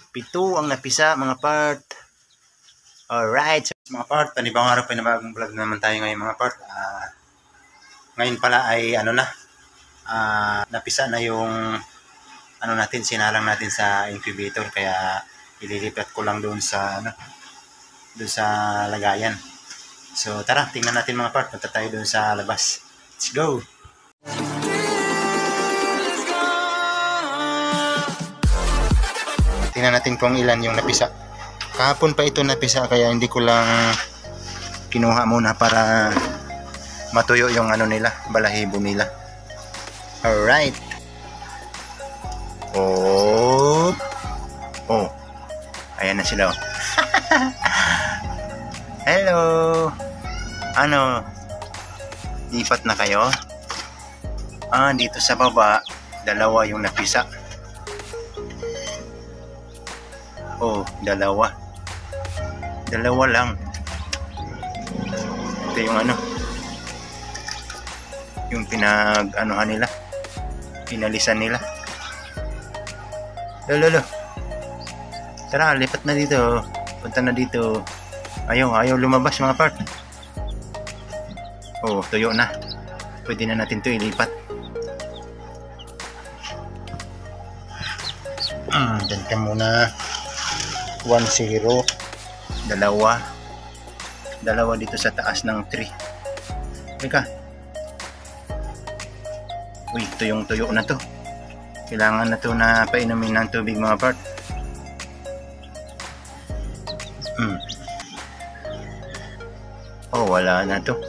Pito ang napisa mga part. Alright. Mga part, panibang araw, panibagong vlog naman tayo ngayon mga part. Ngayon pala ay napisa na yung natin, sinalang natin sa incubator, kaya ililipat ko lang doon sa doon sa lagayan. So tara, tingnan natin mga part, punta tayo doon sa labas. Let's go. Tingnan natin kung ilan yung napisa. Kahapon pa ito napisa, kaya hindi ko lang kinuha muna para matuyo yung nila, balahibo nila. Alright. Oh, ayan na sila. Hello. Lipat na kayo? Dito sa baba, dalawa yung napisa. Dalawa lang. Ito yung yung nila, pinalisan nila. Lolo, tara, lipat na dito, punta na dito. Ayaw lumabas mga part. Tuyo na, pwede na natin to ilipat. Dyan ka muna. 1-0, dalawa dito sa taas ng 3. Teka, tuyong-tuyo na to. Kailangan na to na painumin ng tubig mga part. Wala na to,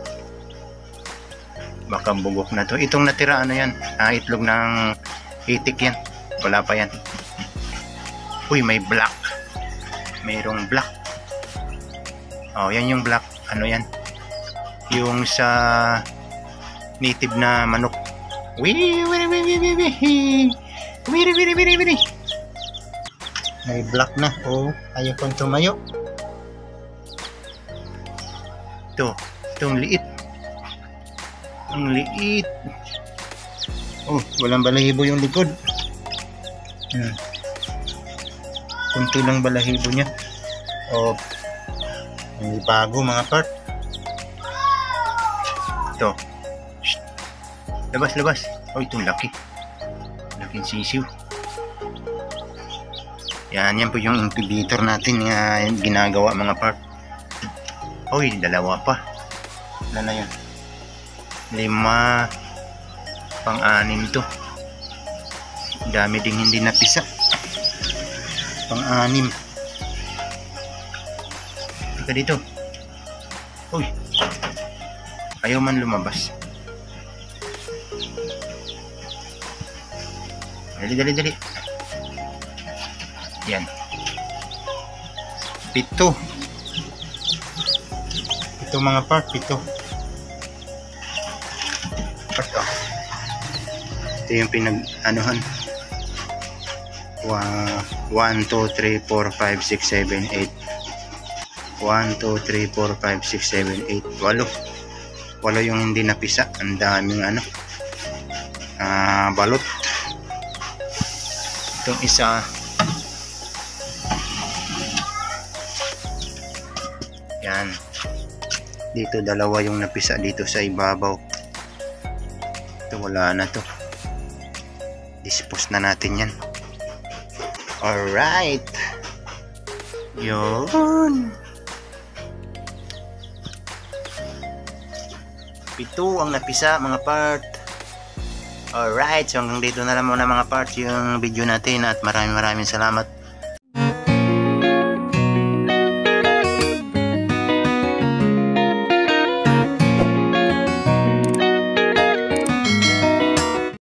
baka bugok na to. Itong natira yan, itlog ng itik yan, wala pa yan. May black, mayroong black. Yan yung black, yan, yung sa native na manok. May black na. Ayaw kong tumayo. Itong liit. Ang liit. Walang balahibo yung likod. Kunti lang balahibo niya. Hindi bago mga part. Ito. Labas. Itong laki. Laking sisiw. Yan po yung incubator natin na ginagawa mga part. Dalawa pa. Wala na yan. 5, pang-6 to. Dami ding hindi napisa. Pang-6. Tika dito. Ayaw man lumabas. Dali. Yan. 7. Ito mga part, 7. Ito yung pinag-anuhan. 1, 2, 3, 4, 5, 6, 7, 8. 1, 2, 3, 4, 5, 6, 7, 8. 8 yung hindi napisa. Ang daming balot. Itong isa, yan. Dito 2 yung napisa dito sa ibabaw. Ito wala na to. Dispose na natin yan. Alright. Yun. 7 ang napisa mga part. Alright, so hanggang dito na lang muna mga part yung video natin, at maraming salamat.